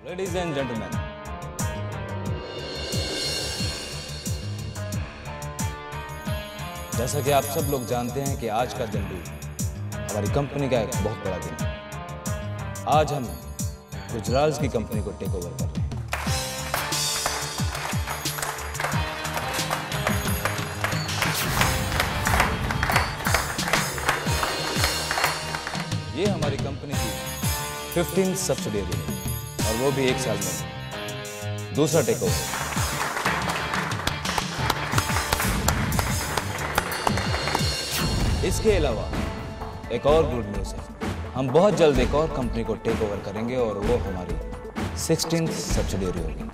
Ladies and gentlemen, जैसा कि आप सब लोग जानते हैं कि आज का दिन भी हमारी कंपनी का एक बहुत बड़ा दिन है। आज हम गुजराल्स की कंपनी को टेक ओवर कर रहे हैं। ये हमारी कंपनी की 15th सब्सिडियरी है और वो भी एक साल में दूसरा टेक ओवर। इसके अलावा एक और गुड न्यूज़ है, हम बहुत जल्द एक और कंपनी को टेक ओवर करेंगे और वो हमारी 16th सब्सिडियरी होगी।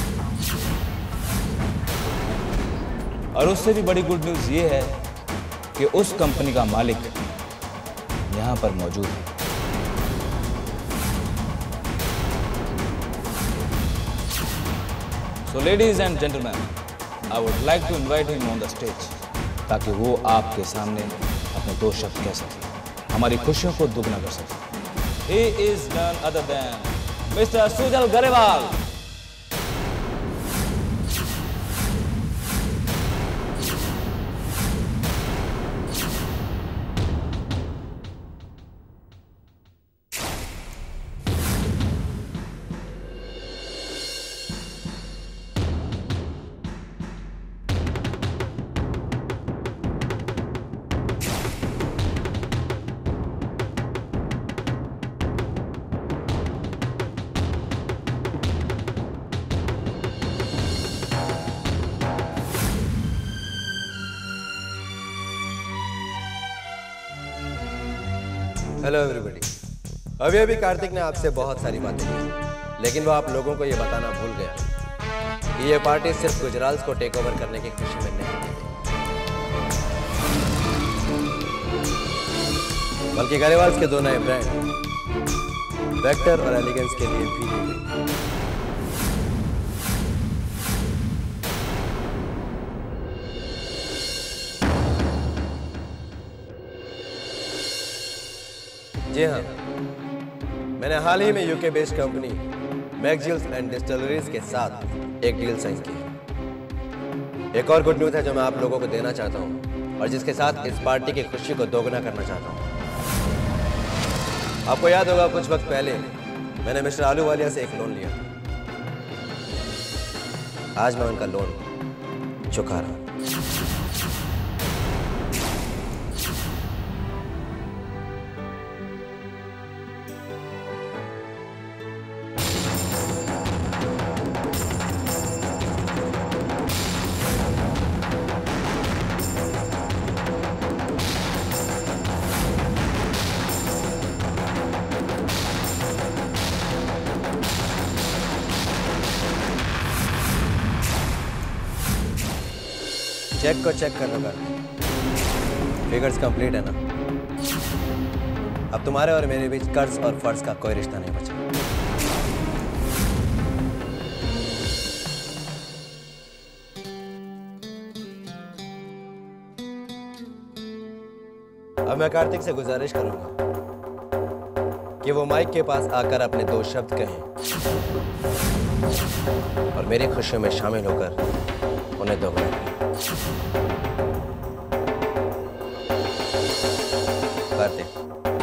और उससे भी बड़ी गुड न्यूज़ ये है कि उस कंपनी का मालिक यहाँ पर मौजूद है। So ladies and gentlemen, I would like to invite him on the stage ताकि वो आपके सामने अपने दो शब्द कह सके, हमारी खुशियों को दुगना कर सके। He is none other than Mr. Sujal Garewal. Hello everybody. अभी कार्तिक ने आपसे बहुत सारी बातें की, लेकिन वो आप लोगों को ये बताना भूल गया कि ये पार्टी सिर्फ गुजराल्स को टेक ओवर करने की खुशी में नहीं है, बल्कि गरेवाल्स के दो नए ब्रांड वेक्टर और एलिगेंस के लिए भी दी गई। जी हाँ, मैंने हाल ही में UK based company McGills and distilleries के साथ एक डील साइन की है। एक और गुड न्यूज़ है जो मैं आप लोगों को देना चाहता हूँ और जिसके साथ इस पार्टी की खुशी को दोगुना करना चाहता हूँ। आपको याद होगा कुछ वक्त पहले मैंने मिस्टर आलूवालिया से एक लोन लिया। आज मैं उनका लोन चुका रहा हूँ। चेक को चेक कर लो कर, फिगर्स कंप्लीट है ना? अब तुम्हारे और मेरे बीच कर्ज और फर्ज का कोई रिश्ता नहीं बचा। अब मैं कार्तिक से गुजारिश करूंगा कि वो माइक के पास आकर अपने दो शब्द कहें और मेरी खुशियों में शामिल होकर उन्हें दोगुना करें। Kartik,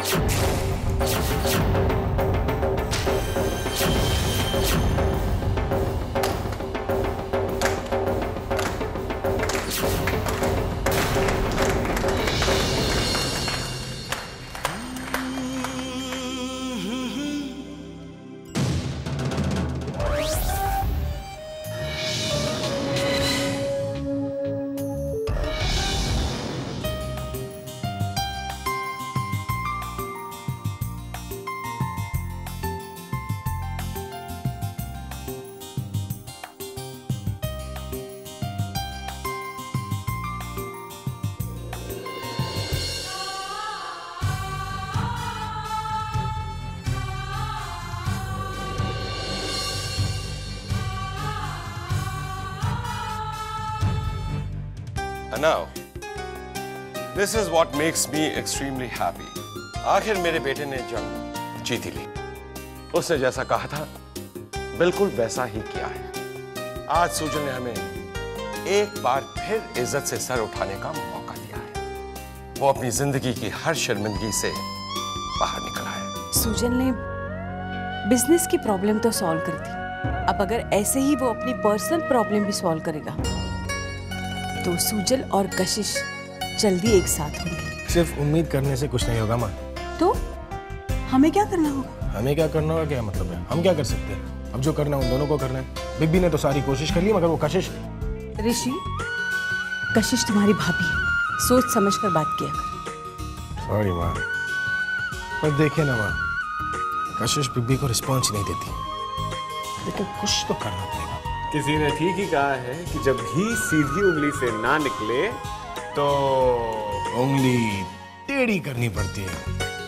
And now, this is what makes me extremely happy. आखिर मेरे बेटे ने जंग जीत ही ली। उसने जैसा कहा था बिल्कुल वैसा ही किया है। आज सुजल ने हमें एक बार फिर इज्जत से सर उठाने का मौका दिया है। वो अपनी जिंदगी की हर शर्मिंदगी से बाहर निकला है। सुजल ने बिजनेस की प्रॉब्लम तो सॉल्व कर दी, अब अगर ऐसे ही वो अपनी पर्सनल प्रॉब्लम भी सॉल्व करेगा तो सुजल और कशिश जल्दी एक साथ होंगे। सिर्फ उम्मीद करने से कुछ नहीं होगा माँ। तो हमें क्या करना होगा? हमें क्या करना होगा क्या मतलब है? हम क्या कर सकते हैं? अब जो करना है उन दोनों को करना है। बिब्बी ने तो सारी कोशिश कर ली मगर वो कशिश। ऋषि, कशिश तुम्हारी भाभी है, सोच समझ कर बात किया कर। सॉरी माँ, पर देखे ना माँ, कशिश बिब्बी को रिस्पॉन्स नहीं देती, लेकिन कुछ तो करना पड़ेगा। किसी ने ठीक ही कहा है कि जब घी सीधी उंगली से ना निकले तो उंगली टेढ़ी करनी पड़ती है।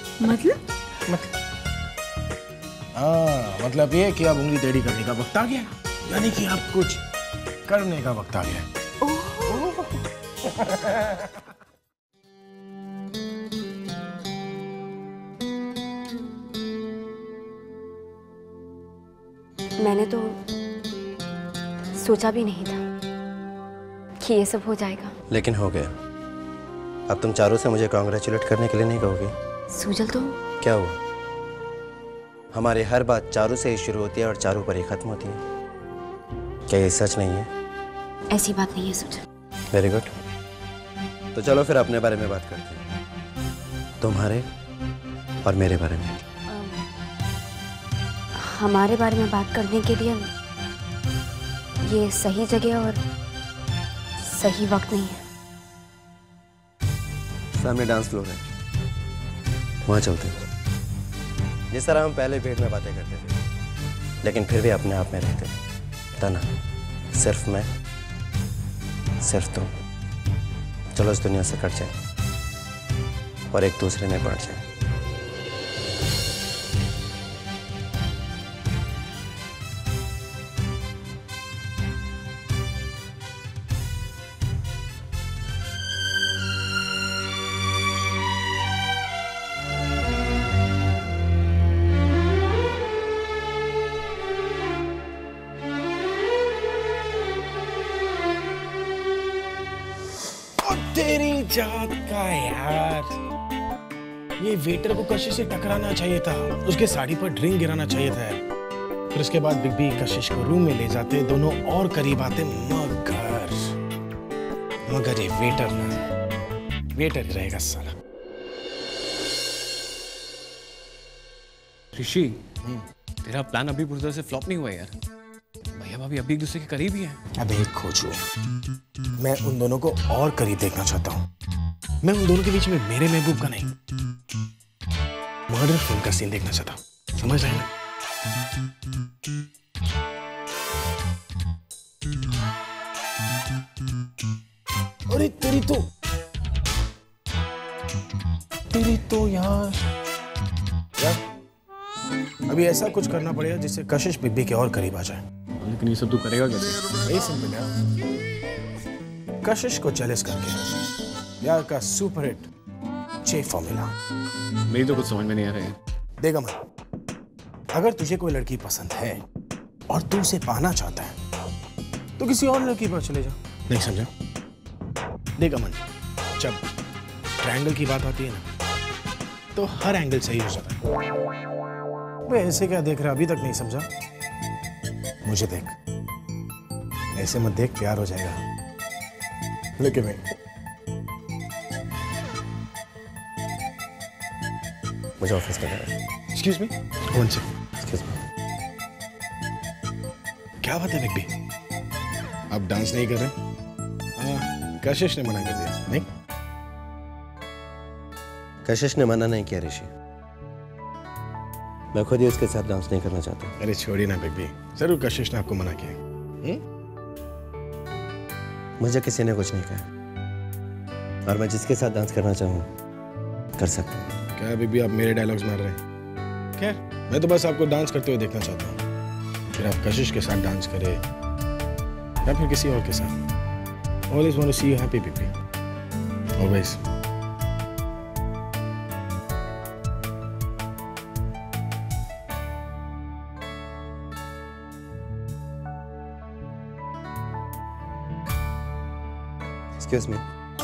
मतलब ये कि अब उंगली टेढ़ी करने का वक्त आ गया, यानी कि अब कुछ करने का वक्त आ गया। मैंने तो सोचा भी नहीं था कि ये सब हो जाएगा, लेकिन हो गया। अब तुम चारों से मुझे कांग्रेचुलेट करने के लिए नहीं कहोगे? सुजल तो क्या हुआ? हमारी हर बात चारू से ही शुरू होती है और चारू पर ही खत्म होती है। क्या ये सच नहीं है? ऐसी बात नहीं है सुजल। Very good. तो चलो फिर अपने बारे में बात करते हैं, तुम्हारे और मेरे बारे में। हमारे बारे में बात करने के लिए ये सही जगह और सही वक्त नहीं है। सामने डांस फ्लोर है, वहाँ चलते हैं। जिस तरह हम पहले भेंट में बातें करते थे, लेकिन फिर भी अपने आप में रहते थे। तना, सिर्फ मैं, सिर्फ तुम। चलो इस दुनिया से कट जाए और एक दूसरे में बढ़ जाए। तेरी जात का यार, ये वेटर को कशिश से टकराना चाहिए था, उसके साड़ी पर ड्रिंक गिराना चाहिए था यार। फिर उसके बाद बिब्बी कशिश को रूम में ले जाते, दोनों और करीब आते, मगर ये वेटर ना, वेटर ही रहेगा साला। ऋषि, तेरा प्लान अभी पूरी तरह से फ्लॉप नहीं हुआ यार। भैया भाभी अभी एक दूसरे के करीब ही हैं। अब एक खोजो, मैं उन दोनों को और करीब देखना चाहता हूँ। मैं उन दोनों के बीच में मेरे महबूब का नहीं, मर्डर फिल्म का सीन देखना चाहता हूँ। समझ रहे हैं ना? अरे तेरी तो यार अभी ऐसा कुछ करना पड़ेगा जिससे कशिश बिब्बी के और करीब आ जाए। लेकिन ये सब तू करेगा कैसे? वही सिंपल है, कशिश को जेलस करके यार का सुपर हिट J फॉर्मूला। मेरी तो कुछ समझ में नहीं आ रहा है। देख अमन, अगर तुझे कोई लड़की पसंद है और तू उसे पाना चाहता है तो किसी और लड़की पर चले जा। नहीं समझा? देख अमन, जब ट्रायंगल की बात आती है ना तो हर एंगल सही हो जाता है। वे ऐसे क्या देख रहा, अभी तक नहीं समझा? मुझे देख, ऐसे मत देख, प्यार हो जाएगा। Look at me. मुझे ऑफिस में जाना है। Excuse me? One second. Excuse me. क्या बात है बिग्बी? अब डांस नहीं कर रहे? कशिश ने मना कर दिया, नहीं? कशिश ने मना नहीं किया ऋषि, मैं खुद ही उसके साथ डांस नहीं करना चाहता। अरे छोड़िए ना बिग्बी, जरूर कशिश ने आपको मना किया। मुझे किसी ने कुछ नहीं कहा और मैं जिसके साथ डांस करना चाहूँ कर सकता हूँ। क्या बिग्बी आप मेरे डायलॉग्स मार रहे हैं? खैर, मैं तो बस आपको डांस करते हुए देखना चाहता हूँ। फिर आप कशिश के साथ डांस करें या फिर किसी और के साथ। Always want to see you happy, बिग्बी। Always. Excuse me.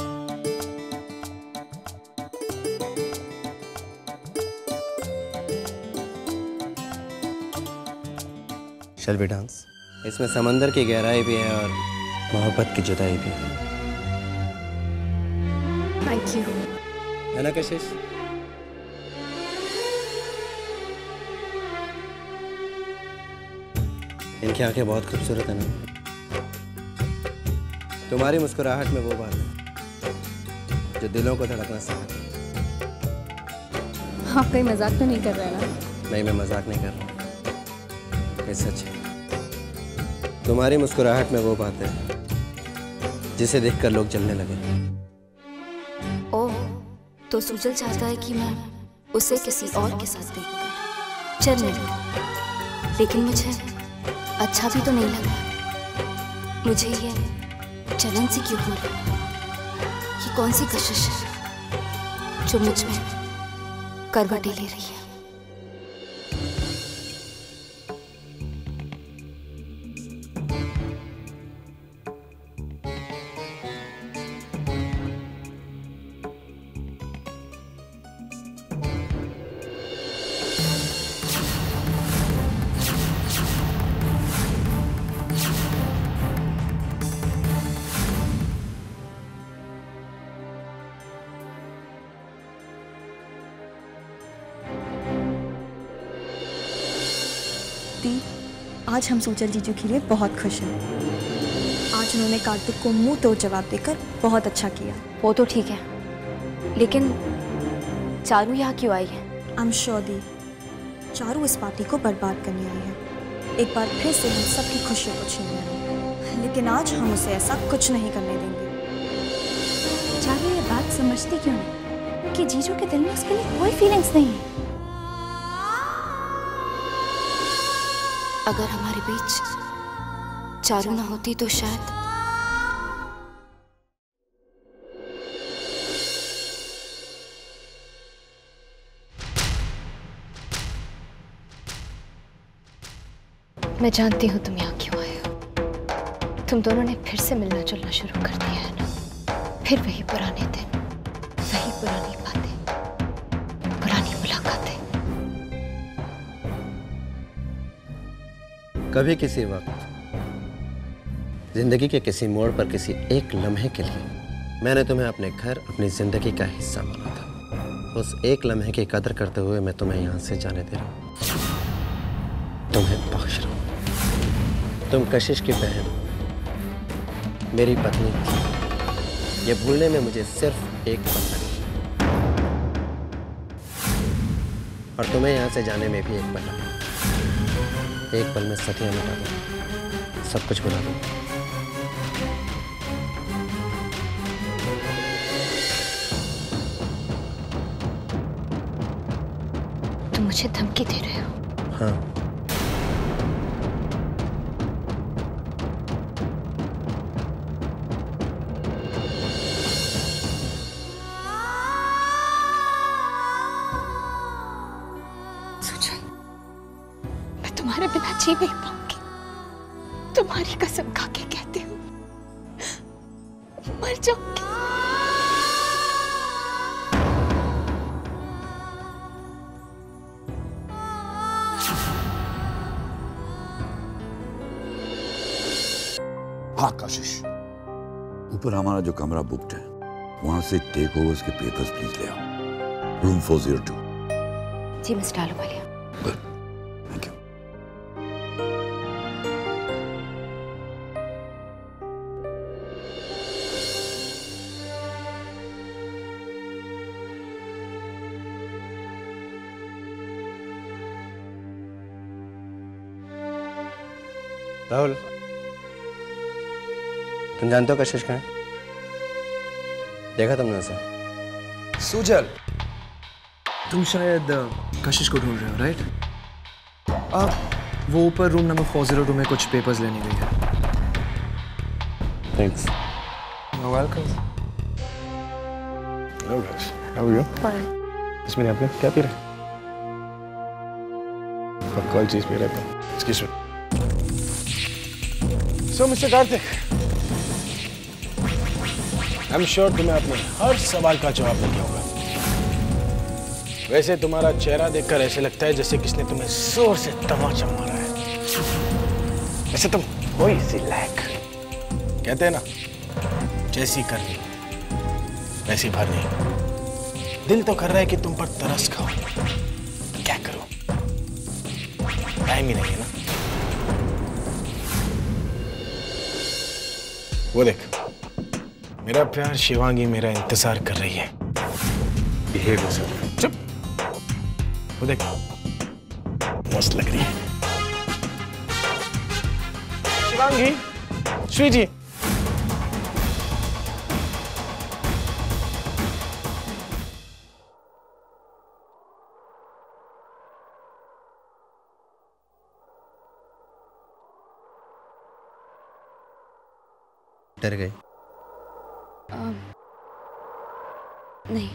Shall we dance? इसमें समंदर की गहराई भी है और मोहब्बत की जुदाई भी है। Thank you. है ना कशिश? इनकी आंखें बहुत खूबसूरत है ना? तुम्हारी मुस्कुराहट में वो बात है जो दिलों को धड़कना सिखाती है। आप कहीं मजाक तो नहीं कर रहे ना? नहीं, मैं मजाक नहीं कर रहा, ये सच है। तुम्हारी मुस्कुराहट में वो बात है जिसे देखकर लोग जलने लगे। ओह, तो सुजल चाहता है कि मैं उसे किसी और के साथ देखूं। चल नहीं, लेकिन मुझे अच्छा भी तो नहीं लगा। मुझे ये जलन सी क्यों हो रही? ये कौन सी कशिश है जो मुझ में करवटें ले रही है? आज हम सुजल जीजू के लिए बहुत खुश हैं। आज उन्होंने कार्तिक को मुंह तोड़ जवाब देकर बहुत अच्छा किया। वो तो ठीक है, लेकिन चारू यहाँ क्यों आई है? आई एम श्योर दी, चारू इस पार्टी को बर्बाद करने आई है। एक बार फिर से हम सबकी खुशियों को छीन लें, लेकिन आज हम उसे ऐसा कुछ नहीं करने देंगे। चारू ये बात समझती क्यों नहीं कि जीजू के दिल में उसके लिए कोई फीलिंग्स नहीं है? अगर हमारे बीच चारू ना होती तो शायद मैं जानती हूँ तुम यहाँ क्यों आए हो। तुम दोनों ने फिर से मिलना जुलना शुरू कर दिया है ना? फिर वही पुराने दिन, वही पुरानी बातें, पुरानी मुलाकातें। कभी किसी वक्त जिंदगी के किसी मोड़ पर किसी एक लम्हे के लिए मैंने तुम्हें अपने घर, अपनी जिंदगी का हिस्सा माना था। उस एक लम्हे की कदर करते हुए मैं तुम्हें यहां से जाने दे रहा हूं, तुम्हें बख्श रहा हूं। तुम कशिश की बहन, मेरी पत्नी थी। ये भूलने में मुझे सिर्फ एक पल लगा और तुम्हें यहां से जाने में भी एक पल लगा। एक पल में सतिया मिटा दूं, सब कुछ भुला दूं। तुम मुझे धमकी दे रहे हो? हाँ। तुम्हारे बिना जी नहीं पाऊंगी। तुम्हारी कसम खा के कहती हूँ, मर जाऊंगी। हाँ कशिश, ऊपर हमारा जो कमरा बुक्ड है वहां से टेक ओवर्स के पेपर्स प्लीज ले आओ। रूम 402। जी mister Ahluwalia. Good, thank you. Rahul, तुम जानते हो कशिश कहाँ है? देखा तुमने उसे? सुजल, तुम शायद कशिश को ढूंढ रहे हो, राइट? वो ऊपर रूम नंबर 402 में कुछ पेपर्स लेने गई है। Thanks. You're welcome. Hello guys, how are you? Fine. इसमें आपने क्या पी रहे? कोई चीज पी रहे थे? Excuse me. So Mr. Karthik, I am sure तुम्हें अपने हर सवाल का जवाब मिल गया होगा। वैसे तुम्हारा चेहरा देखकर ऐसे लगता है जैसे किसने तुम्हें जोर से तमाचा मारा है। वैसे तुम हो ही सी लायक, कहते हैं ना, जैसी करनी वैसी भरनी। दिल तो कर रहा है कि तुम पर तरस खाओ, क्या करूं, टाइम ही नहीं है ना। वो देख, मेरा प्यार शिवांगी मेरा इंतजार कर रही है। चुप, वो देख, मस्त लग रही है शिवांगी। स्वीटी, डर गए? नहीं।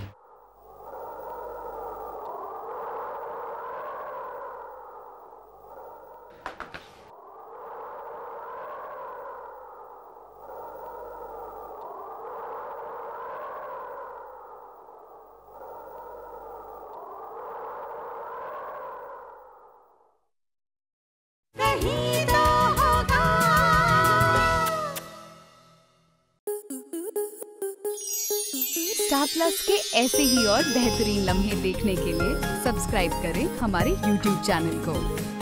स्टार प्लस के ऐसे ही और बेहतरीन लम्हे देखने के लिए सब्सक्राइब करें हमारे YouTube चैनल को।